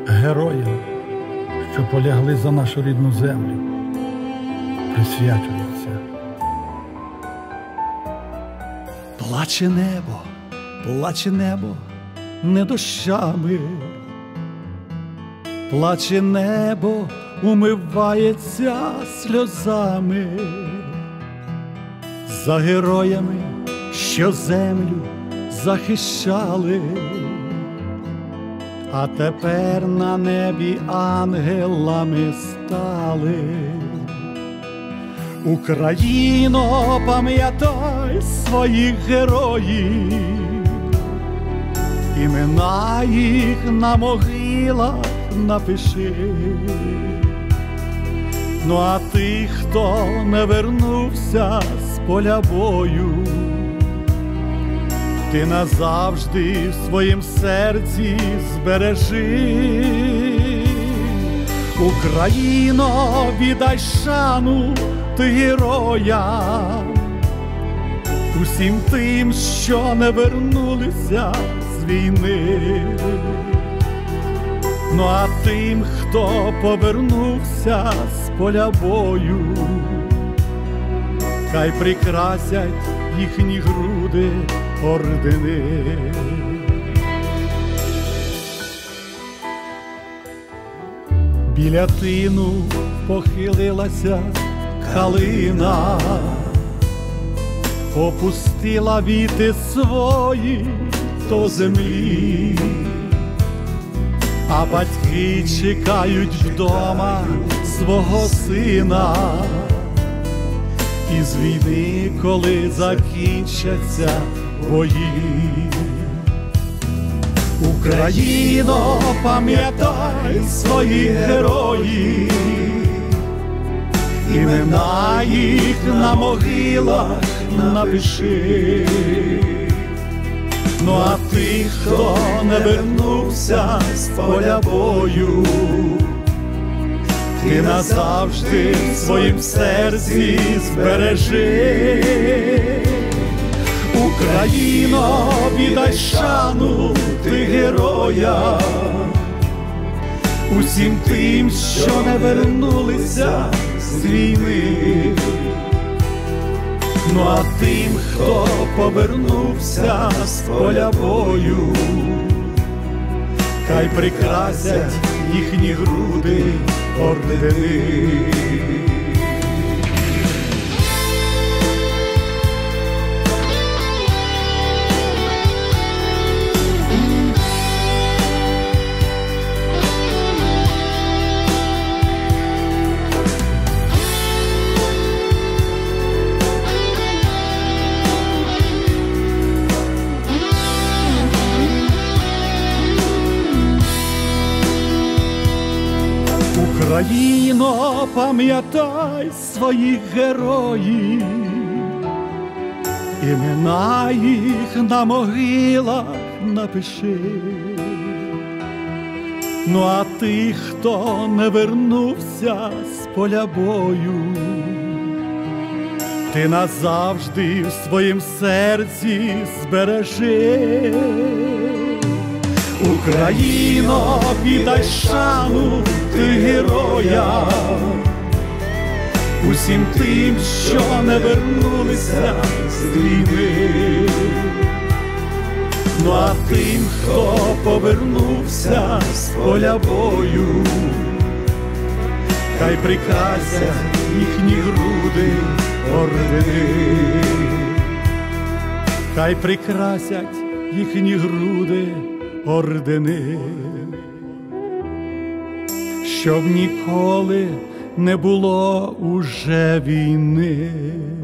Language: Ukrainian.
героям, що полягли за нашу рідну землю, присвячується. Плаче небо не дощами, плаче небо, умивається сльозами за героями, що землю захищали, а тепер на небі ангелами стали. Україно, пам'ятай своїх героїв, імена їх на могилах напиши. Ну а тих, хто не вернувся з поля бою, ти назавжди в своїм серці збережи. Україно, віддай шану ти героям, усім тим, що не вернулися з війни. Ну а тим, хто повернувся з поля бою, хай прикрасять їхні груди ордени. Біля тину похилилася калина, опустила віти свої до землі, а батьки чекають вдома свого сина. Із війни, коли закінчаться бої. Україно, пам'ятай своїх героїв, імена їх на могилах напиши. Ну а тих, хто не вернувся з поля бою, ти назавжди в своїм серці збережи. Україно, віддай шану ти героям, усім тим, що не вернулися з війни. Ну а тим, хто повернувся з поля бою, хай прикрасять їхні груди ордени. Україно, пам'ятай своїх героїв, імена їх на могилах напиши. Ну а тих, хто не вернувся з поля бою, ти назавжди в своїм серці збережи. Україно, віддай шану ти героям, усім тим, що не вернулися з війни. Ну а тим, хто повернувся з поля бою, хай прикрасять їхні груди ордени. Хай прикрасять їхні груди ордени, щоб ніколи не було уже війни.